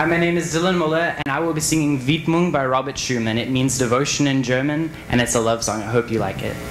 Hi, my name is Dyllan Muller, and I will be singing Widmung by Robert Schumann. It means devotion in German, and it's a love song. I hope you like it.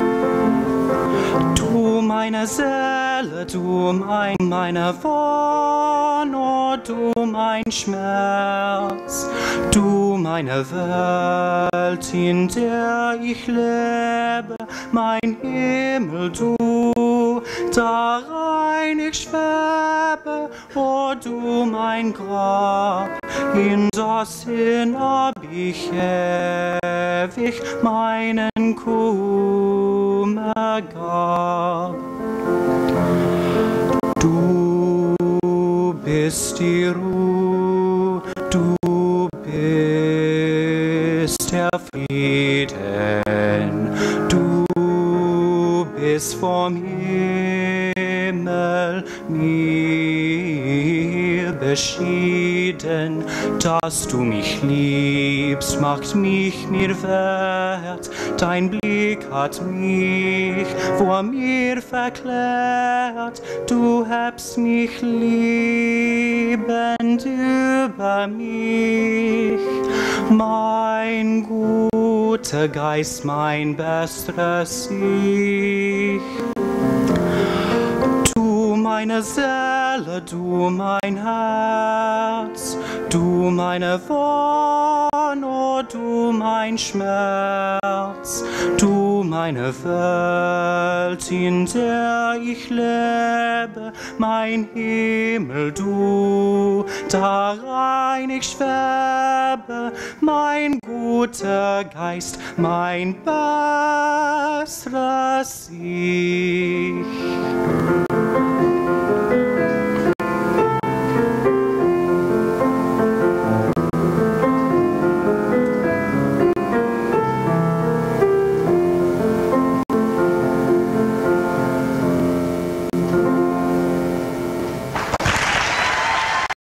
Du meine Seele, du meine Wonne, oh, du mein Schmerz, du meine Welt, in der ich lebe, mein Himmel, du, darein ich schwebe, oh du mein Grab, in das hinab ich ewig meinen Kummer gab. Du bist die Ruhe, du bist der Frieden, du bist vom Himmel mir beschieden. Dass du mich liebst, macht mich mir wert. Dein Blick hat mich vor mir verklärt. Du hebst mich liebend über mich. Mein guter Geist, mein besseres Ich. Du meine Seele, du mein Herz, du meine Wonne, oh, du mein Schmerz, du meine Welt, in der ich lebe, mein Himmel, du, darein ich schwebe, mein guter Geist, mein besseres Ich.